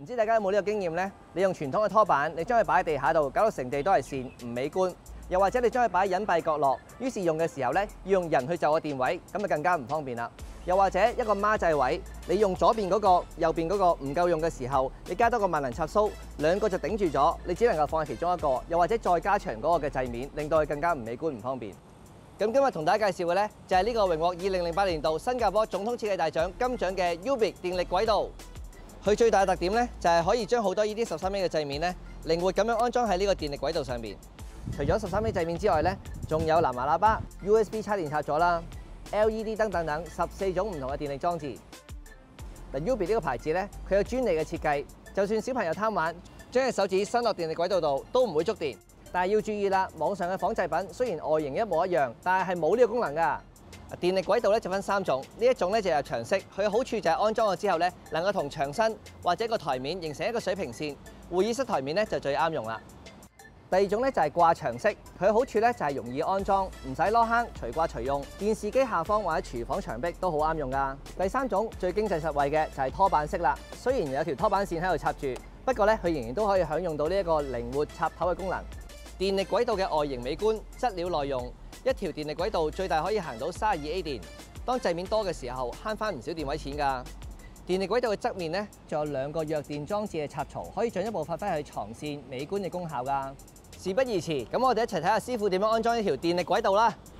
唔知大家有冇呢個經驗呢？你用傳統嘅拖板，你將佢擺喺地下度，搞到成地都係線，唔美觀。又或者你將佢擺喺隱蔽角落，於是用嘅時候呢，要用人去就個電位，咁就更加唔方便啦。又或者一個孖掣位，你用左邊嗰個、右邊嗰個唔夠用嘅時候，你加多個萬能插蘇，兩個就頂住咗，你只能夠放喺其中一個。又或者再加長嗰個嘅掣面，令到佢更加唔美觀、唔方便。咁今日同大家介紹嘅呢，就係呢個榮獲2008年度新加坡總統設計大獎金獎嘅 Ubik 電力軌道。佢最大嘅特點呢，就係可以將好多呢啲13米嘅掣面呢，靈活咁樣安裝喺呢個電力軌道上邊。除咗13米掣面之外呢，仲有藍牙喇叭、USB 插電插座啦、LED 燈等等14種唔同嘅電力裝置。嗱 Ubik 呢個牌子呢，佢有專利嘅設計，就算小朋友貪玩，將隻手指伸落電力軌道度都唔會觸電。但係要注意啦，網上嘅仿製品雖然外形一模一樣，但係冇呢個功能㗎。電力軌道咧就分3種，呢一種咧就係長式，佢嘅好處就係安裝咗之後咧，能夠同牆身或者個台面形成一個水平線，會議室台面咧就最啱用啦。第二種咧就係掛牆式，佢嘅好處咧就係容易安裝，唔使攞坑，隨掛隨用，電視機下方或者廚房牆壁都好啱用㗎。第三種最經濟實惠嘅就係拖板式啦，雖然有條拖板線喺度插住，不過咧佢仍然都可以享用到呢一個靈活插頭嘅功能。電力軌道嘅外形美觀，質料耐用，一條電力軌道最大可以行到32A 電。當掣面多嘅時候，慳翻唔少電位錢㗎。電力軌道嘅側面呢，仲有2個弱電裝置嘅插槽，可以進一步發揮佢藏線美觀嘅功效㗎。事不宜遲，咁我哋一齊睇下師傅點樣安裝呢條電力軌道啦。